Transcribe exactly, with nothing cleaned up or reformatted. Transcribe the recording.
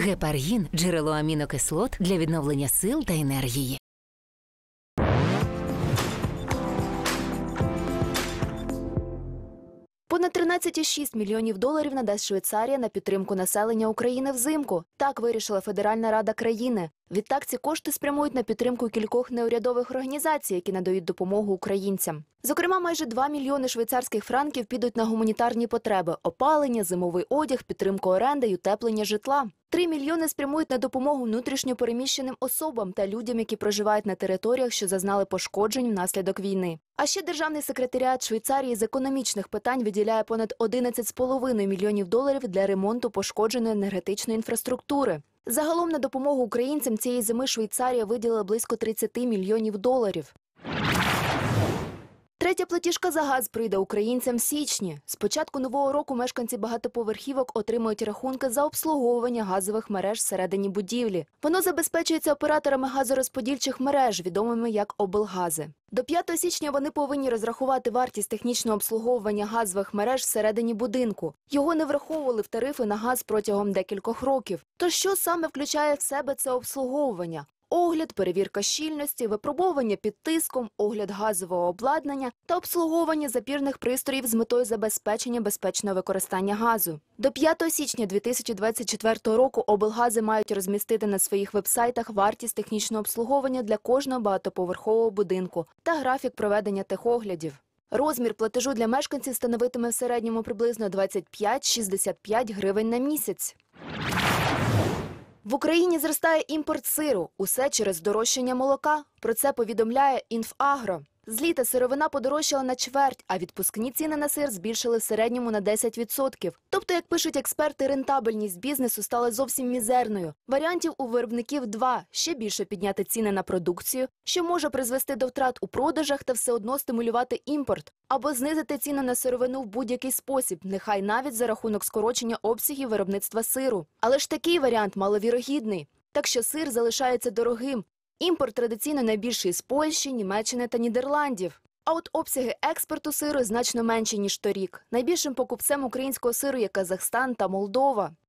Гепаргін – джерело амінокислот для відновлення сил та енергії. Понад тринадцять цілих шість мільйонів доларів надасть Швейцарія на підтримку населення України взимку. Так вирішила Федеральна рада країни. Відтак ці кошти спрямують на підтримку кількох неурядових організацій, які надають допомогу українцям. Зокрема, майже два мільйони швейцарських франків підуть на гуманітарні потреби – опалення, зимовий одяг, підтримку оренди й утеплення житла. Три мільйони спрямують на допомогу внутрішньо переміщеним особам та людям, які проживають на територіях, що зазнали пошкоджень внаслідок війни. А ще Державний секретаріат Швейцарії з економічних питань виділяє понад одинадцять цілих п'ять десятих мільйонів доларів для ремонту пошкодженої енергетичної інфраструктури. Загалом на допомогу українцям цієї зими Швейцарія виділила близько тридцять мільйонів доларів. Третя платіжка за газ прийде українцям в січні. З початку нового року мешканці багатоповерхівок отримують рахунки за обслуговування газових мереж всередині будівлі. Воно забезпечується операторами газорозподільчих мереж, відомими як облгази. До п'ятого січня вони повинні розрахувати вартість технічного обслуговування газових мереж всередині будинку. Його не враховували в тарифи на газ протягом декількох років. Тож що саме включає в себе це обслуговування? Огляд, перевірка щільності, випробовування під тиском, огляд газового обладнання та обслуговування запірних пристроїв з метою забезпечення безпечного використання газу. До п'ятого січня дві тисячі двадцять четвертого року облгази мають розмістити на своїх вебсайтах вартість технічного обслуговування для кожного багатоповерхового будинку та графік проведення техоглядів. Розмір платежу для мешканців становитиме в середньому приблизно двадцять п'ять - шістдесят п'ять гривень на місяць. В Україні зростає імпорт сиру. Усе через здорожчання молока. Про це повідомляє «Інфагро». З літа сировина подорожчала на чверть, а відпускні ціни на сир збільшили в середньому на десять відсотків. Тобто, як пишуть експерти, рентабельність бізнесу стала зовсім мізерною. Варіантів у виробників два – ще більше підняти ціни на продукцію, що може призвести до втрат у продажах та все одно стимулювати імпорт, або знизити ціну на сировину в будь-який спосіб, нехай навіть за рахунок скорочення обсягів виробництва сиру. Але ж такий варіант маловірогідний. Так що сир залишається дорогим. Імпорт традиційно найбільший з Польщі, Німеччини та Нідерландів. А от обсяги експорту сиру значно менші, ніж торік. Найбільшим покупцем українського сиру є Казахстан та Молдова.